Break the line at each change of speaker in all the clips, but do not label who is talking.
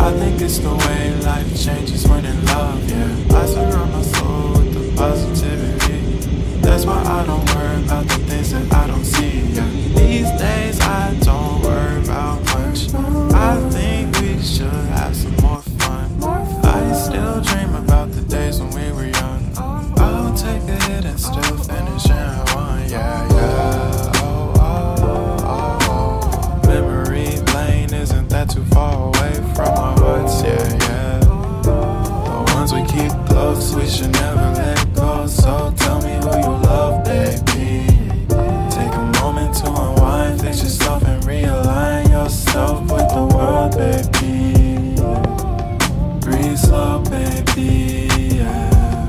I think it's the way life changes when in love, yeah. I surround my soul with the positivity. That's why I don't worry about the things that I don't see, yeah. These days I don't worry about much. I think we should have some more fun. I still dream about the days when we were young. I'll take a hit and still finish in one, yeah, yeah. Oh, oh, oh, oh. Memory lane, isn't that too far away from our hearts, yeah, yeah. The ones we keep close, we should never let go. So tell me who you love, baby. Take a moment to unwind, fix yourself and realign yourself with the world, baby. Breathe slow, baby, yeah.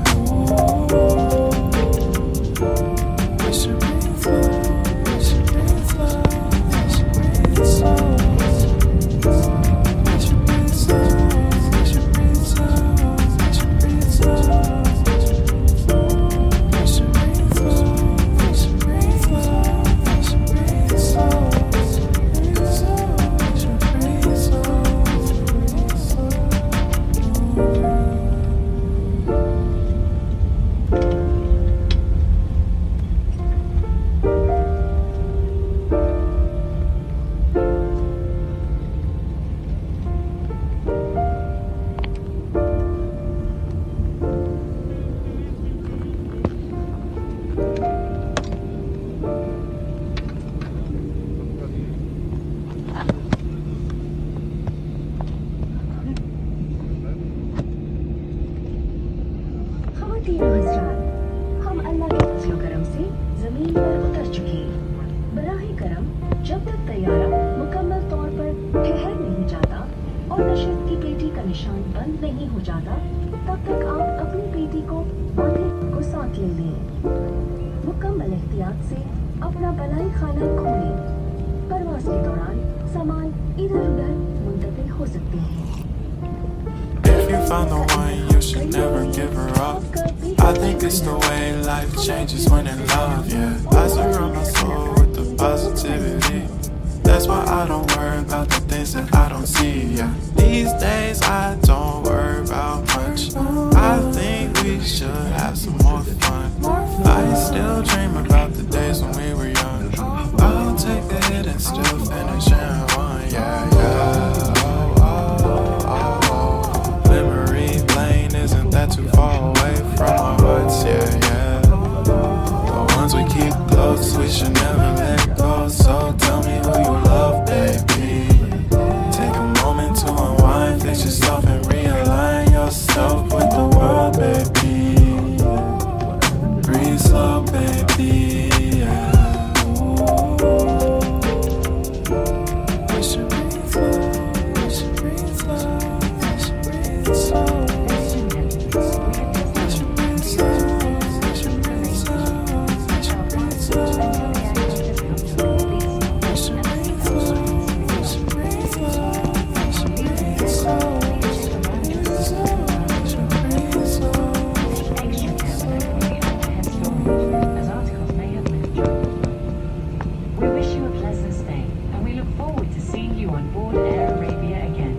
We should breathe slow, we should breathe slow, we should breathe slow. We should breathe slow, we should breathe slow, we should breathe slow. We should breathe slow, we should breathe slow, we should breathe slow. We should breathe slow, breathe slow.
हम अल्लाह के फजलो करम से जमीन पर उतर चुके हैं। बराहे करम जब तक तैयारा मुकम्मल तौर पर ठहर नहीं जाता और नशिस्त की पेटी का निशान बंद नहीं हो जाता, तब तक आप अपनी पेटी को बांधे को साथ ले लें। मुकम्मल एहतियात से अपना बलाई खाना खोलें। परवास के दौरान सामान इधर-उधर मुंतकिल हो सकते हैं।
If you found the one, you should never give her up. I think it's the way life changes when in love, yeah. I surround my soul with the positivity. That's why I don't worry about the things that I don't see, yeah. These days I don't worry about much. I think we should have some more fun. I still dream about the days when we were young. I'll take a hit and still finish in one, yeah, yeah. Oh, oh, oh, oh. Memory lane, isn't that too far away from our hearts, yeah, yeah. The ones we keep close, we should never let go. So tell me who you love, baby. Take a moment to unwind, fix yourself and realign yourself with the world, baby. Breathe slow, baby, yeah. We should breathe slow, we should breathe slow, we should breathe slow.
We wish you a pleasant stay, and we look forward to seeing you on board Arabia again.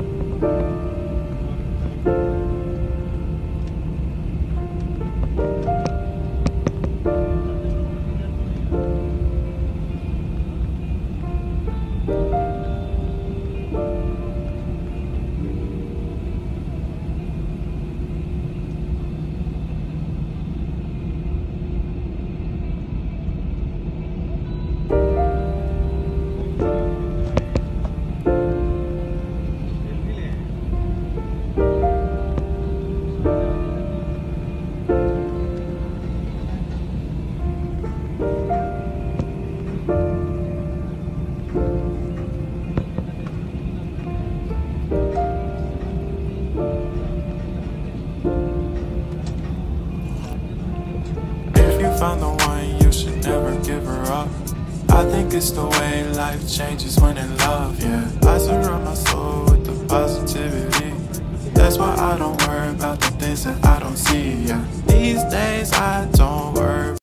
Found the one, you should never give her up. I think it's the way life changes when in love, yeah. I surround my soul with the positivity. That's why I don't worry about the things that I don't see, yeah. These days I don't worry